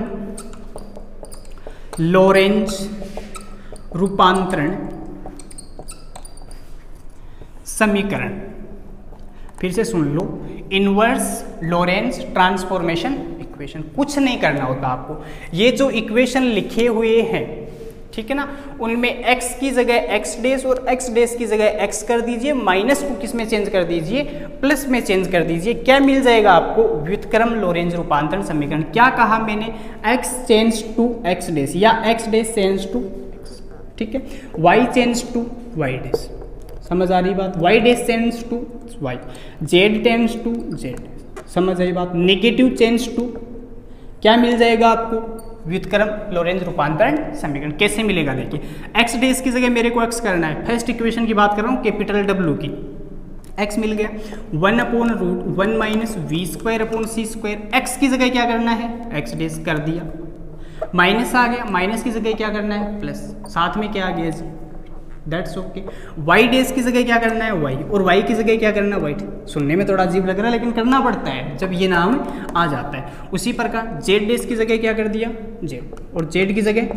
लोरेंज रूपांतरण समीकरण। फिर से सुन लो, इनवर्स लोरेंज ट्रांसफॉर्मेशन इक्वेशन। कुछ नहीं करना होता आपको, ये जो इक्वेशन लिखे हुए हैं, ठीक है ना, उनमें x की जगह x डेस और x डेस की जगह x कर दीजिए, माइनस को किस में चेंज कर दीजिए, प्लस में चेंज कर दीजिए। क्या मिल जाएगा आपको, व्युत्क्रम लोरेंज रूपांतरण समीकरण। क्या कहा मैंने, x change to x dash या x dash change to x, ठीक है, y change to y dash. समझ आ रही बात, y dash change to y, z tense to z, समझ आई बात। नेगेटिव चेंज टू क्या मिल जाएगा आपको, व्युत्क्रम लोरेंज रूपांतरण समीकरण। कैसे मिलेगा देखिए, x डेस की जगह मेरे को x करना है, फर्स्ट इक्वेशन की बात कर रहा हूँ कैपिटल W की, x मिल गया, one upon root one minus v square upon c square. x की जगह क्या करना है, x डेस कर दिया, माइनस आ गया, माइनस की जगह क्या करना है, प्लस, साथ में क्या आ गया जी, दैट्स ओके। वाई डेज की जगह क्या करना है वाई, और वाई की जगह क्या करना है वाई। सुनने में थोड़ा अजीब लग रहा है लेकिन करना पड़ता है जब ये नाम आ जाता है। उसी प्रकार जेड डेज की जगह क्या कर दिया जेड, और जेड की जगह,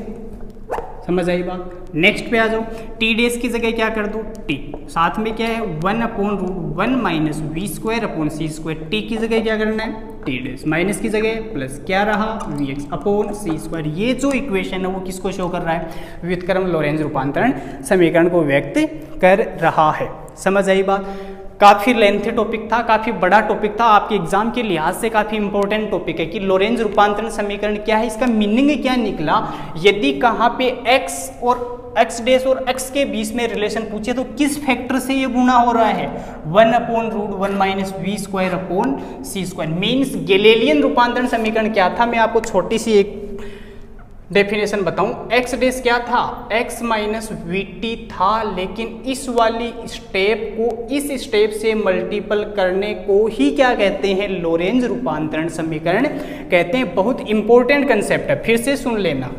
समझ आई बात। नेक्स्ट पे आ जाओ, टी डेज की जगह क्या कर दो टी, साथ में क्या है one upon root one minus v square upon c square. T की जगह क्या करना है टी डेज, माइनस की जगह प्लस क्या रहा v x upon c square. ये जो इक्वेशन है वो किसको शो कर रहा है, व्युत्क्रम लोरेंज रूपांतरण समीकरण को व्यक्त कर रहा है। समझ आई बात। काफ़ी लेंथी टॉपिक था, काफ़ी बड़ा टॉपिक था, आपके एग्जाम के लिहाज से काफ़ी इंपॉर्टेंट टॉपिक है कि लोरेंज रूपांतरण समीकरण क्या है, इसका मीनिंग क्या निकला। यदि कहाँ पे x और x डेश और x के बीच में रिलेशन पूछे तो किस फैक्टर से ये गुणा हो रहा है, one upon root one minus v square upon c square. Means Galilean रूपांतरण समीकरण क्या था, मैं आपको छोटी सी एक डेफिनेशन बताऊं। x डेश क्या था, x माइनस वी टी था, लेकिन इस वाली स्टेप को इस स्टेप से मल्टीपल करने को ही क्या कहते हैं, लोरेंज रूपांतरण समीकरण कहते हैं। बहुत इंपॉर्टेंट कंसेप्ट है, फिर से सुन लेना।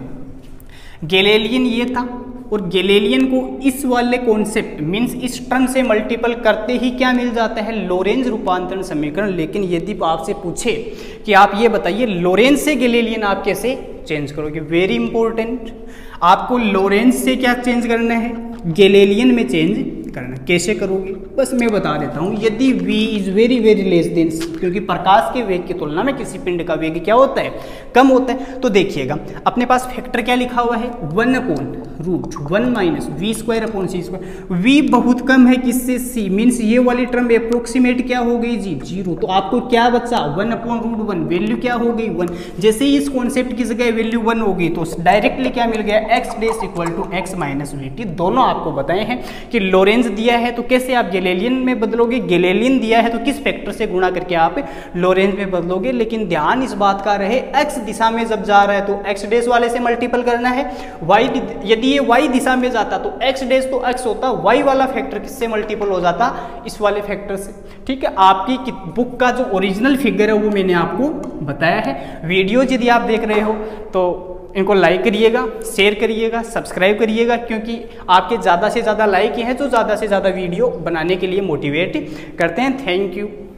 गैलीलियन ये था, और गैलीलियन को इस वाले कॉन्सेप्ट मीन्स इस टर्म से मल्टीपल करते ही क्या मिल जाता है, लोरेंज रूपांतरण समीकरण। लेकिन यदि आपसे पूछे कि आप ये बताइए लोरेंज से गैलीलियन आप कैसे चेंज करोगे, वेरी इंपॉर्टेंट, आपको लोरेंज से क्या चेंज करना है, गैलीलियन में चेंज करना। कैसे करोगे बस मैं बता देता हूँ। यदि v is very very less then, क्योंकि प्रकाश के वेग की तुलना में किसी पिंड का वेग क्या होता है, कम होता है। तो देखिएगा अपने पास फैक्टर क्या लिखा हुआ है, one upon root one minus v square upon c square. v बहुत कम है किससे, c, मीन्स ये वाली टर्म अप्रोक्सीमेट क्या हो गई जी जीरो। तो आपको क्या बचा, one upon root one, value क्या हो गई वन। जैसे ही इस कॉन्सेप्ट की जगह वैल्यू वन होगी तो डायरेक्टली क्या मिल गया, x dash equal to x minus v t. दोनों आपको बताए हैं कि लोरेंज दिया है तो कैसे आप गैलीलियन में बदलोगे, गैलीलियन दिया है तो किस फैक्टर से गुणा करके आप लोरेंज में बदलोगे। लेकिन ध्यान इस बात का रहे, x दिशा में जब जा रहा है तो x डेश वाले से मल्टीपल करना है, y यदि ये y दिशा में जाता तो x डेश तो x होता, y वाला फैक्टर किससे मल्टीपल हो जाता, इस वाले फैक्टर से। ठीक है, आपकी बुक का जो ओरिजिनल फिगर है वो मैंने आपको बताया है। वीडियो यदि आप देख रहे हो तो इनको लाइक करिएगा, शेयर करिएगा, सब्सक्राइब करिएगा, क्योंकि आपके ज़्यादा से ज़्यादा लाइक ही हैं जो ज़्यादा से ज़्यादा वीडियो बनाने के लिए मोटिवेट करते हैं। Thank you.